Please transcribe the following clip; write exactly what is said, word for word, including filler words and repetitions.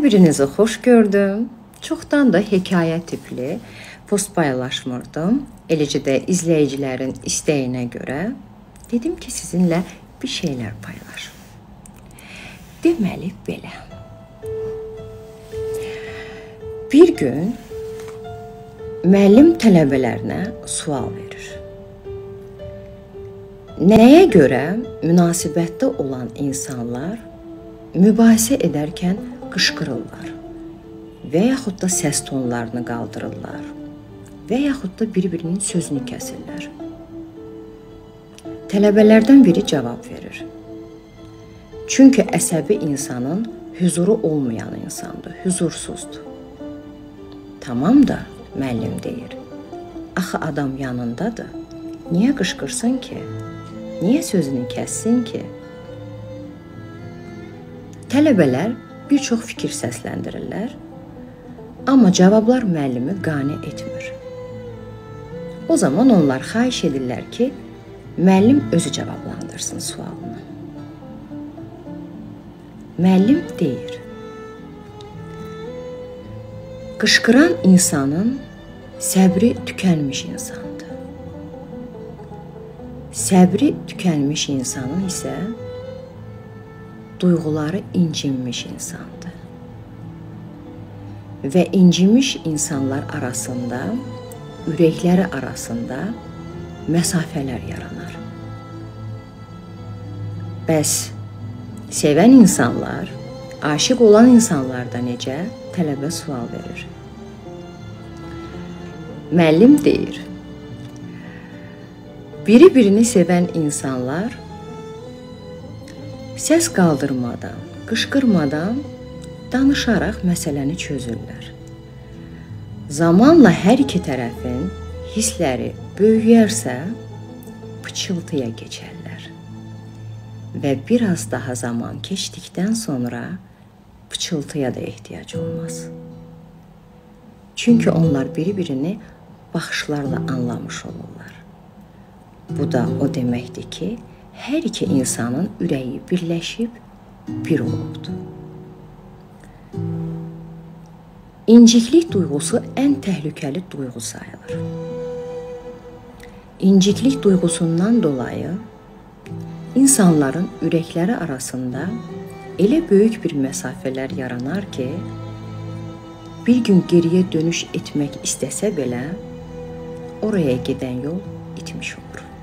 Bir-birinizi xoş gördüm. Çoxdan da hekayə tipli post paylaşmırdım. Eləcə də izləyicilərin istəyinə görə dedim ki, sizinlə bir şeylər paylaşım. Deməli belə. Bir gün müəllim tələbələrinə sual verir. Nəyə görə münasibətdə olan insanlar mübahisə edərkən qışqırırlar və yaxud da səs tonlarını qaldırırlar və yaxud da bir-birinin sözünü kəsirlər? Tələbələrdən biri cavab verir. Çünki əsəbi insanın hüzuru olmayan insandır, hüzursuzdur. Tamam da, müəllim deyir. Axı adam yanındadır. Niyə qışqırsın ki? Niyə sözünü kəssin ki? Tələbələr bir çox fikir səsləndirirlər, amma cavablar müəllimi qane etmir. O zaman onlar xahiş edirlər ki, müəllim özü cavablandırsın sualını. Müəllim deyir. Qışqıran insanın səbri tükənmiş insandır. Səbri tükənmiş insanın isə duyğuları incinmiş insandır. Və incinmiş insanlar arasında, ürəkləri arasında məsafələr yaranar. Bəs sevən insanlar, aşiq olan insanlar da necə? Tələbə sual verir. Müəllim deyir. Biri-birini sevən insanlar səs qaldırmadan, qışqırmadan, danışaraq məsələni çözürlər. Zamanla hər iki tərəfin hissləri böyüyərsə, pıçıltıya keçərlər. Və biraz daha zaman keçdikdən sonra pıçıltıya da ehtiyac olmaz. Çünki onlar biri-birini baxışlarla anlamış olurlar. Bu da o deməkdir ki, hər iki insanın ürəyi birləşib bir olubdur. İnciklik duyğusu ən təhlükəli duyğu sayılır. İnciklik duyğusundan dolayı insanların ürəkləri arasında elə böyük bir məsafələr yaranar ki, bir gün geriyə dönüş etmək istəsə belə, oraya gedən yol itmiş olur.